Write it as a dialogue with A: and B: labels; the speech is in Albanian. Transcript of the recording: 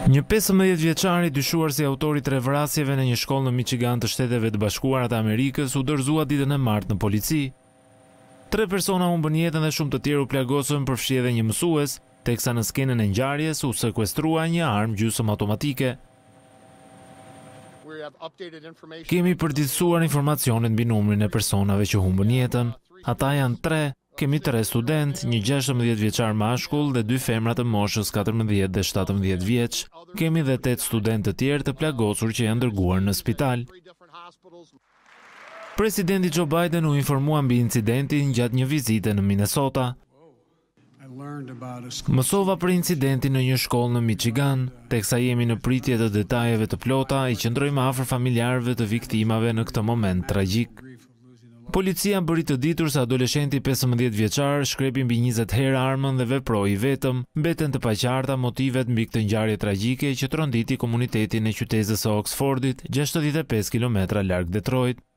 A: Një 15 vjeçar I dyshuar si autori 3 vrasjeve në një shkollë në Michigan të Shteteve të Bashkuara të Amerikës u dorëzua ditën e martë në polici. 3 persona humbën jetën dhe shumë të tjerë u plagosën, përfshi edhe një mësues, teksa në skenën e ngjarjes u sekuestrua një armë gjysmë automatike. Kemi përditësuar informacionet mbi numrin e personave që humbën jetën. Ata janë 3. Kemi 3 student, një 16 vjeçar mashkull dhe 2 femra të moshës 14 dhe 17 vjeç. Kemi dhe 8 student të tjerë të plagosur që janë dërguar në spital. Presidenti Joe Biden u informua mbi incidentin gjatë një vizite në Minnesota. Mësova për incidentin në një shkollë në Michigan, teksa jemi në pritje të detajeve të plota, I qëndrojmë afër familjarëve të viktimave në këtë moment tragjik. Policia bëri të ditur se adoleshenti 15 vjeçar shkrepi mbi 20 herë armën dhe veproi vetëm. Mbeten të paqarta motivet mbi këtë ngjarje tragjike që tronditi komunitetin e qytetit së Oxfordit, 65 kilometra larg Detroit.